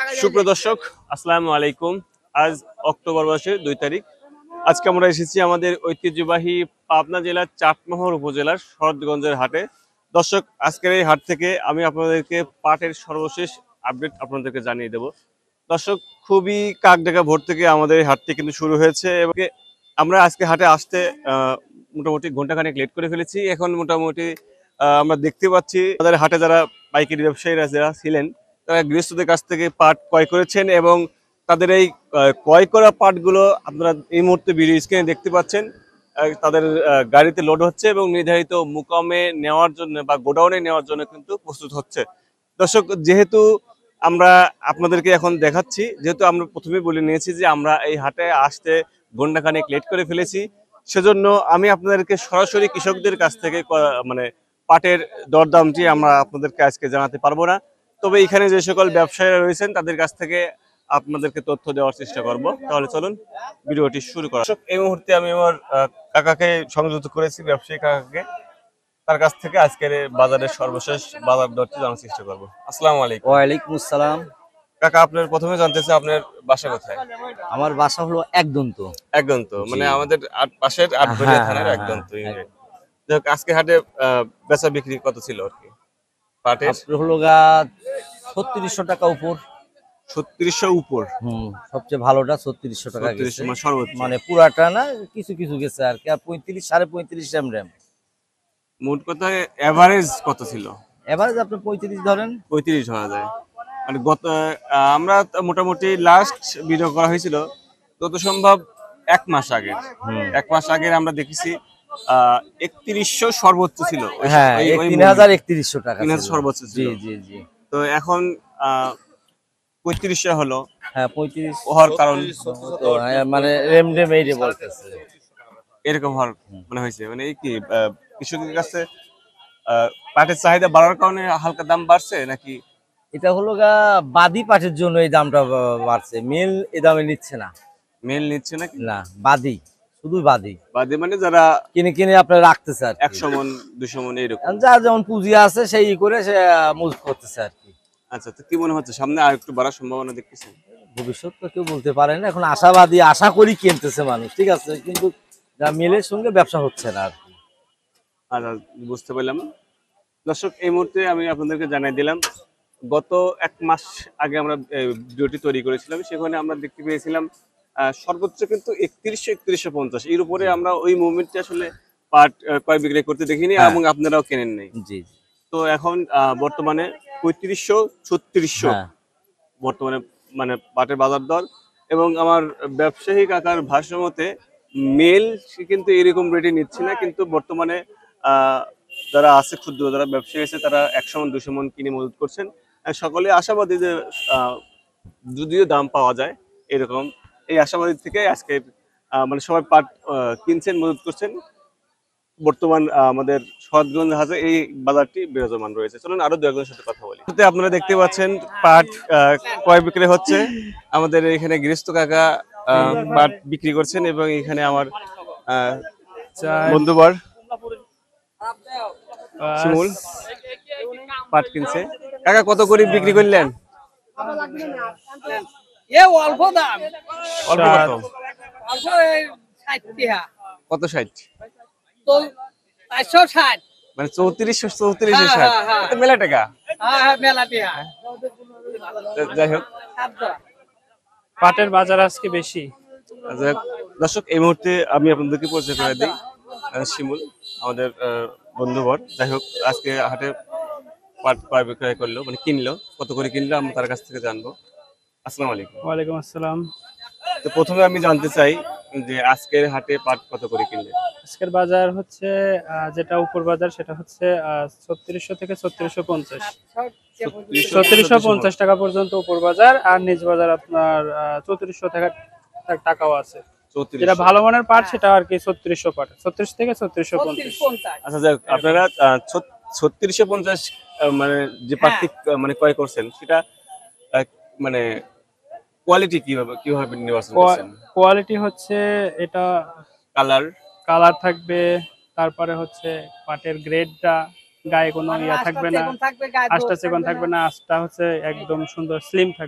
সুপ্রিয় দর্শক, আসসালামু আলাইকুম। আজ অক্টোবর মাসের 2 তারিখ। আজকে আমরা এসেছি আমাদের ঐতিহ্যবাহী পাবনা জেলার চাটমোহর উপজেলার শরৎগঞ্জের হাটে। দর্শক, আজকের এই হাট থেকে আমি আপনাদেরকে পাটের সর্বশেষ আপডেট আপনাদেরকে জানিয়ে দেব। দর্শক, খুবই কাকডাকা ভোর থেকে আমাদের এই হাটটি কিন্তু শুরু হয়েছে এবং আমরা আজকে হাটে আসতে মোটামুটি ঘন্টাখানেক লেট করে ফেলেছি। এখন মোটামুটি আমরা দেখতে পাচ্ছি আমাদের হাটে যারা পাইকারি ব্যবসায়ীরা যারা ছিলেন, তারা গৃহস্থদের কাছ থেকে পাট ক্রয় করেছেন এবং তাদের এই ক্রয় করা পাটগুলো আপনারা এই মুহূর্তে ভিডিও স্ক্রিনে দেখতে পাচ্ছেন। তাদের গাড়িতে লোড হচ্ছে এবং নির্ধারিত মুকামে নেওয়ার জন্য বা গোডাউনে নেওয়ার জন্য কিন্তু প্রস্তুত হচ্ছে। দর্শক, যেহেতু আমরা আপনাদেরকে এখন দেখাচ্ছি, যেহেতু আমরা প্রথমেই বলে নিয়েছি যে আমরা এই হাটে আসতে ঘন্টাখানেক লেট করে ফেলেছি, সেজন্য আমি আপনাদেরকে সরাসরি কৃষকদের কাছ থেকে মানে পাটের দরদামটি আমরা আপনাদেরকে আজকে জানাতে পারবো না। তবে এখানে যে সকল ব্যবসায়ীরা রয়েছেন তাদের কাছ থেকে আপনাদেরকে তথ্য দেওয়ার চেষ্টা করব। তাহলে চলুন ভিডিওটি শুরু করা যাক। এই মুহূর্তে আমি আমার কাকাকে সংযুক্ত করেছি, ব্যবসায়ী কাকাকে। তার কাছ থেকে আজকের বাজারের সর্বশেষ বাজার দরটি জানার চেষ্টা করব। আসসালামু আলাইকুম। ওয়ালাইকুম আসসালাম। কাকা, আপনার প্রথমে জানতে চাই আপনার বাসা কোথায়? আমার বাসা হলো একদন্ত। একদন্ত মানে আমাদের পাশের আটঘরিয়া থানার একদন্ত ইউনিট। যাক, আজকে হাটে বেচা বিক্রি কত ছিল আর কি পাটের? হলো গা 3600 টাকা উপর। 3600 উপর? সবচেয়ে ভালোটা 3600 টাকা গেছে, মানে সর্বোচ্চ, মানে পুরাটা না, কিছু কিছু গেছে আর কি। আর 35 35.5 র্যাম। মোট কথা এভারেজ কত ছিল? এভারেজ আপনি 35 ধরেন। 35 ধরা যায়। মানে গত আমরা তো মোটামুটি লাস্ট ভিডিও করা হয়েছিল যত সম্ভব 1 মাস আগে। 1 মাস আগে আমরা দেখেছি 3100 সর্বোচ্চ ছিল। হ্যাঁ, 3100 টাকা 3000 সর্বোচ্চ ছিল। জি জি জি। তো এখন 3500 হলো। হ্যাঁ, 35 হওয়ার কারণ মানে রেম এই যে বলতেছে এরকম হওয়ার মানে হয়েছে, মানে এই কি কৃষকের কাছে পাটের চাহিদা বাড়ার কারণে হালকা দাম বাড়ছে নাকি? এটা হলো গা বাদি পাটের জন্য এই দামটা বাড়ছে, মেল এই দামে নিচ্ছে না। মেল নিচ্ছে নাকি? না, বাদি, শুধু বাদি। বাদে মানে যারা কিনে কিনে আপনার রাখতেছে আর 100 মন 200 মন এরকম, যার যেমন পুঁজি আছে সেই করে সে মজুত করতেছে আর কি। আচ্ছা, তো কি মনে হচ্ছে সামনে আর একটু বাড়ার সম্ভাবনা দেখতেছেন? ভবিষ্যৎ তো কেউ বলতে পারে না, এখন আশাবাদী, আশা করি কিনতেছে মানুষ, ঠিক আছে, কিন্তু যা মেলের সঙ্গে ব্যবসা হচ্ছে না আর কি। আচ্ছা, বুঝতে পারলাম। দর্শক, এই মুহূর্তে আমি আপনাদেরকে জানাই দিলাম, গত 1 মাস আগে আমরা ভিডিওটি তৈরি করেছিলাম, সেখানে আমরা দেখতে পেয়েছিলাম সর্বোচ্চ কিন্তু 3150 এর উপরে আমরা ওই মুভমেন্টে আসলে পাট ক্রয় বিক্রয় করতে দেখিনি এবং আপনারাও কেনেন নাই। জি। তো এখন বর্তমানে 3500-3600 বর্তমানে মানে পাটের বাজার দর। এবং আমার ব্যবসায়ী কাকার ভাষ্য মতে মেল কিন্তু এরকম রেটে নিচ্ছে না, কিন্তু বর্তমানে যারা আছে ক্ষুদ্র যারা ব্যবসায়ী আছে তারা 100 মন 200 মন কিনে মজুত করছেন। সকলে আশাবাদী যে যদিও দাম পাওয়া যায় এরকম, এই আশাবাদী থেকে আজকে মানে সবাই পাট কিনছেন, মজুত করছেন। বর্তমান আমাদের শরৎগঞ্জ হাটে এই বাজারটি বিরাজমান রয়েছে। চলুন আরো দু একজনের সাথে কথা বলি। আপনারা দেখতে পাচ্ছেন পাট ক্রয় বিক্রয় হচ্ছে। আমাদের এখানে গৃহস্থ কাকা পাট বিক্রি করছেন এবং এখানে আমার বন্ধুবর শিমুল পাট কিনছে। কাকা, কত করে বিক্রি করলেন? অল্প দাম। অল্প কত? কত? 60? 560 মানে 3460 মেলা টাকা। মেলা টাকা। যাই হোক, পাটের বাজার আজকে বেশি। দর্শক, এই মুহূর্তে আমি আপনাদেরকে পরিচয় করে দিই, শিমুল আমাদের বন্ধুবর। যাই হোক, আজকে হাটে পাট ক্রয় বিক্রয় করলো, মানে কিনলো। কত করে কিনলো আমরা তার কাছ থেকে জানবো। আসসালামু আলাইকুম। ওয়ালাইকুম আসসালাম। তো প্রথমে আমি জানতে চাই যে আজকের হাটে পাট কত করে কিনলে? আজকের বাজার হচ্ছে যেটা উপর বাজার সেটা হচ্ছে 3600 থেকে 3650। 3650 টাকা পর্যন্ত উপর বাজার, আর নিচ বাজার আপনার 3400 টাকাও আছে। যেটা ভালো মানের পাট সেটা আর কি 3600 পাট, 36 থেকে 3650। আচ্ছা, যাক, আপনারা 3650 মানে যে পাটটি মানে ক্রয় করছেন সেটা মানে কোয়ালিটি কিভাবে নির্বাচন করছেন? কোয়ালিটি হচ্ছে এটা কালার থাকবে, তারপরে হচ্ছে পাটের গ্রেডটা, গায়ে কোনো ইয়া থাকবে না, আঁশটা চিকন থাকবে না, আঁশটা হচ্ছে একদম সুন্দর স্লিম থাকবে।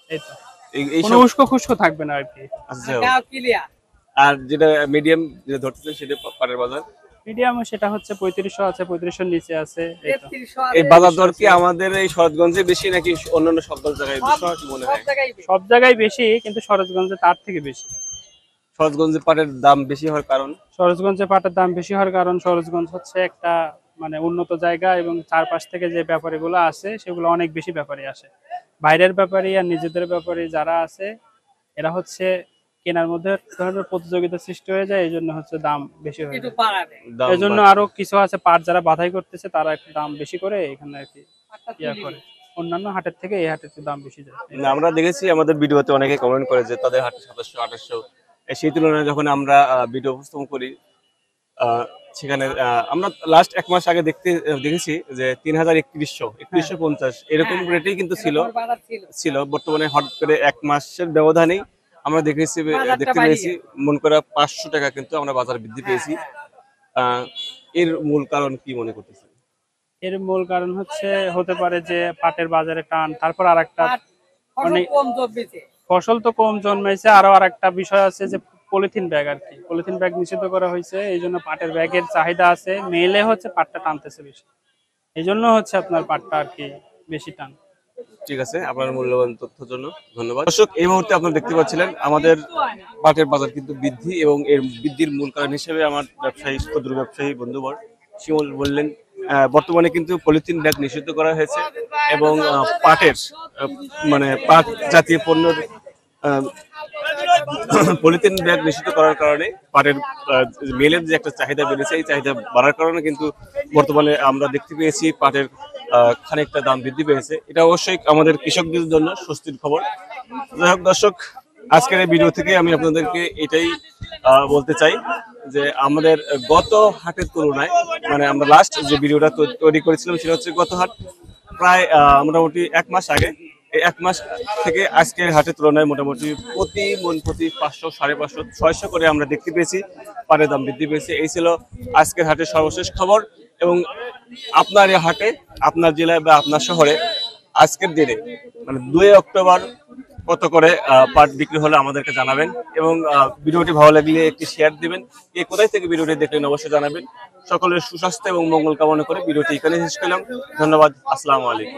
এই তো এই কোনো সব উস্কো খুস্কো থাকবে না আর কি। আচ্ছা। আর যেটা মিডিয়াম যেটা ধরতেছেন সেটা পাটের বাজার মিডিয়াম সেটা হচ্ছে 3500 আছে, 3500 নিচে আছে এই তো। এই বাজার দর কি আমাদের এই শরৎগঞ্জে বেশি নাকি অন্যান্য সব জায়গায় বেশি কি মনে হয়? সব জায়গায় বেশি, কিন্তু সরোজগঞ্জে তার থেকে বেশি। শরৎগঞ্জে পাটের দাম বেশি হওয়ার কারণ সরোজগঞ্জে পাটের দাম বেশি হওয়ার কারণ সরোজগঞ্জ হচ্ছে একটা মানে উন্নত জায়গা, এবং চারপাশ থেকে যে ব্যাপারীগুলো আসে সেগুলো অনেক বেশি ব্যাপারী আসে। বাইরের ব্যাপারী আর নিজেদের ব্যাপারী যারা আছে এরা হচ্ছে কেনার মধ্যে ধরনের প্রতিযোগিতা সৃষ্টি হয়ে যায়, এই জন্য হচ্ছে দাম বেশি হয়ে যায়। দাম এই জন্য বাড়ছে। আরো কিছু আছে পাট যারা বাধাই করতেছে তারা একটু দাম বেশি করে এখানে আর কি ইয়া করে, অন্যান্য হাটের থেকে এই হাটের একটু দাম বেশি যায়। না, আমরা দেখেছি আমাদের ভিডিওতে অনেকে কমেন্ট করে যে তাদের হাটে 2700 2800, সেই তুলনায় যখন আমরা ভিডিও উপস্থাপন করি সেখানে আমরা লাস্ট 1 মাস আগে দেখেছি যে 3150 এরকম রেটেই কিন্তু ছিল বর্তমানে হট করে 1 মাসের ব্যবধানেই আমরা দেখতে পেয়েছি মন করা 500 টাকা কিন্তু আমরা বাজার বৃদ্ধি পেয়েছি। এর মূল কারণ কি মনে করতেছেন? এর মূল কারণ হচ্ছে হতে পারে যে পাটের বাজারে টান, তারপর আরেকটা মানে ফসল তো কম জন্মাইছে, আরো আরেকটা বিষয় আছে যে পলিথিন ব্যাগ আর কি, পলিথিন ব্যাগ নিষিদ্ধ করা হয়েছে, এই জন্য পাটের ব্যাগের চাহিদা আছে, মেলে হচ্ছে পাটটা টানতেছে বেশি, এই জন্য হচ্ছে আপনার পাটটা আর কি বেশি টান। ঠিক আছে, আপনার মূল্যবান তথ্যের জন্য ধন্যবাদ। দর্শক, এই মুহূর্তে আপনারা দেখতে পাচ্ছিলেন আমাদের পাটের বাজার কিন্তু বৃদ্ধি, এবং এর বৃদ্ধির মূল কারণ হিসেবে আমার ক্ষুদ্র ব্যবসায়ী বন্ধুবর শিমুল বললেন বর্তমানে কিন্তু পলিথিন ব্যাগ নিষিদ্ধ করা হয়েছে, এবং পাটের মানে পাট জাতীয় পণ্যের পলিথিন ব্যাগ নিষিদ্ধ করার কারণে পাটের মেলের যে একটা চাহিদা বেড়েছে, এই চাহিদা বাড়ার কারণে কিন্তু বর্তমানে আমরা দেখতে পেয়েছি পাটের খানিকটা দাম বৃদ্ধি পেয়েছে। এটা অবশ্যই আমাদের কৃষকদের জন্য স্বস্তির খবর। যাই হোক দর্শক, আজকের এই ভিডিও থেকে আমি আপনাদেরকে এটাই বলতে চাই যে আমাদের গত হাটের তুলনায়, মানে আমরা লাস্ট যে ভিডিওটা তৈরি করেছিলাম সেটা হচ্ছে গত হাট প্রায় মোটামুটি 1 মাস আগে, এই 1 মাস থেকে আজকের হাটের তুলনায় মোটামুটি প্রতি মন প্রতি 500 550 600 করে আমরা দেখতে পেয়েছি পাটের দাম বৃদ্ধি পেয়েছে। এই ছিল আজকের হাটের সর্বশেষ খবর, এবং আপনার এই হাটে, আপনার জেলায় বা আপনার শহরে আজকের দিনে মানে 2 অক্টোবর কত করে পাট বিক্রি হলে আমাদেরকে জানাবেন, এবং ভিডিওটি ভালো লাগলে একটি শেয়ার দিবেন। কে কোথায় থেকে ভিডিওটি দেখলেন অবশ্যই জানাবেন। সকলের সুস্বাস্থ্য এবং মঙ্গল কামনা করে ভিডিওটি এখানে শেষ করলাম। ধন্যবাদ। আসসালামু আলাইকুম।